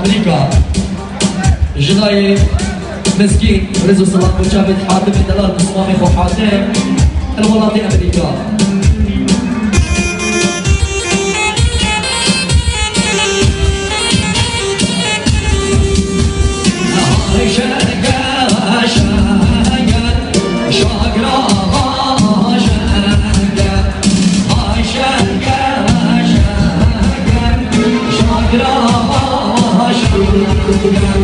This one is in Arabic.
امريكا جناي مسكين رزق صلاح مجابد حاتم دلال مصمامي خو حاتم المناطق امريكا Yeah.